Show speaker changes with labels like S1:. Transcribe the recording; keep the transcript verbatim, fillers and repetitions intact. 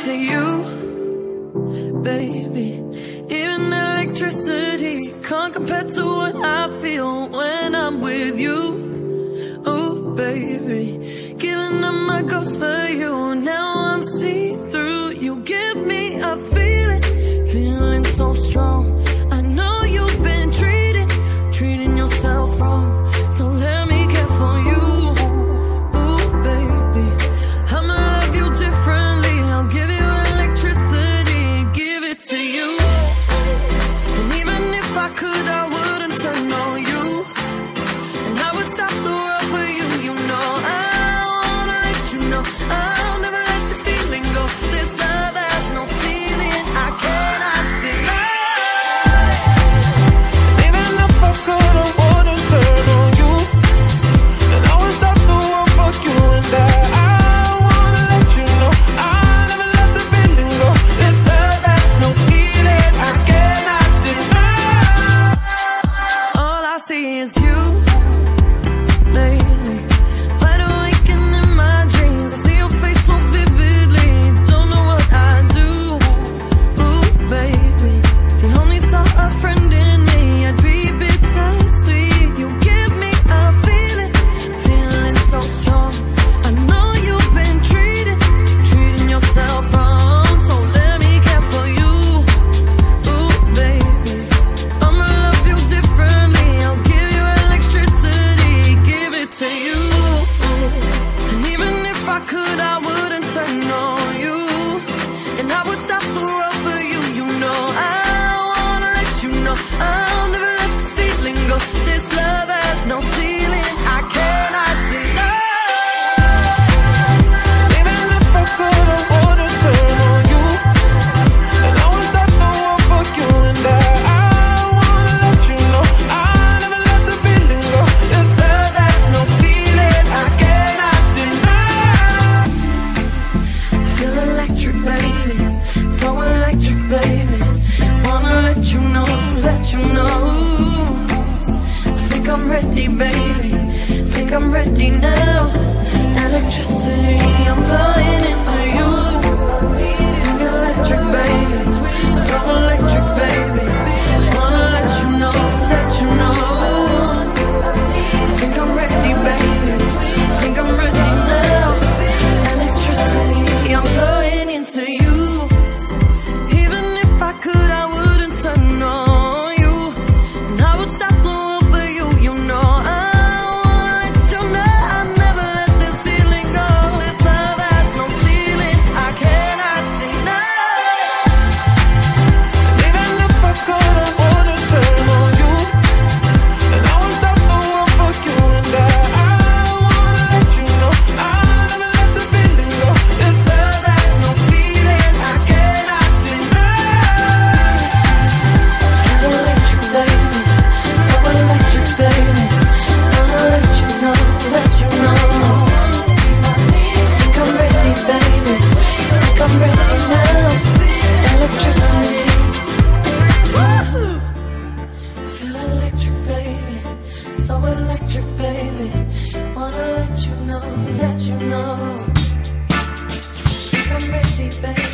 S1: into you, baby. Even electricity can't compare to what I feel when I'm with you. Oh, baby, giving up my ghost for you. Now I'm see-through. You give me a feeling, feeling so strong. I know you've been treating, treating yourself wrong. So let me care for you. Ooh, baby, I'ma love you differently. I'll give you electricity, give it to you. And even if I could, I wouldn't turn on you. And I would stop the world for you. You know I wanna let you know I'll never let this feeling go. This love has no ceiling, I cannot deny.
S2: Even if I could, I wouldn't turn on you. And I would stop the world for you. And I, I wanna let you know I'll never let the feeling go. This love has no ceiling, I cannot deny.
S1: All I see is you lately, wide awake and in my dreams. I see your face so vividly, don't know what I do. Ooh, baby, if you only saw a friend in me, I'd be bittersweet. You give me a feeling, feeling so strong. I know you've been treating, treating yourself wrong. So let me care for you. Ooh, baby, I'ma love you differently. I'll give you electricity, give it to you. And even if I could, I wouldn't turn on you. And I would stop the world for you. You know I wanna let you know I'll never let this feeling go. This love has no ceiling, I cannot deny.
S2: Even if I could, I wouldn't turn on you. And I would stop the world for you. And I, I wanna let you know I'll never let the feeling go. This love has no ceiling, I cannot deny.
S1: I feel electric, baby, so electric, baby. Wanna let you know, let you know. I think I'm ready, baby, think I'm ready now. Electricity, I'm flying into you. Think electric, baby, so electric, baby. Wanna let you know, let you know. I think I'm ready, baby, think I'm ready now. Electricity, I'm flying into you. Even if I could, I wouldn't turn on you. And I would stop the world for you. You know I wanna let you know I'll never let this feeling go. This love has no ceiling, I cannot deny.
S2: Even if I could, I wouldn't turn on you. And I would stop the world for you. And I, I wanna let you know I'll never let the feeling go. This love has no ceiling, I cannot deny.
S1: So electric, baby, so electric, baby. Wanna let you know, let you know. Think I'm ready, baby, think I'm ready now. Electricity, I feel electric, baby, so electric, baby. Wanna let you know, let you know. Think I'm ready, baby.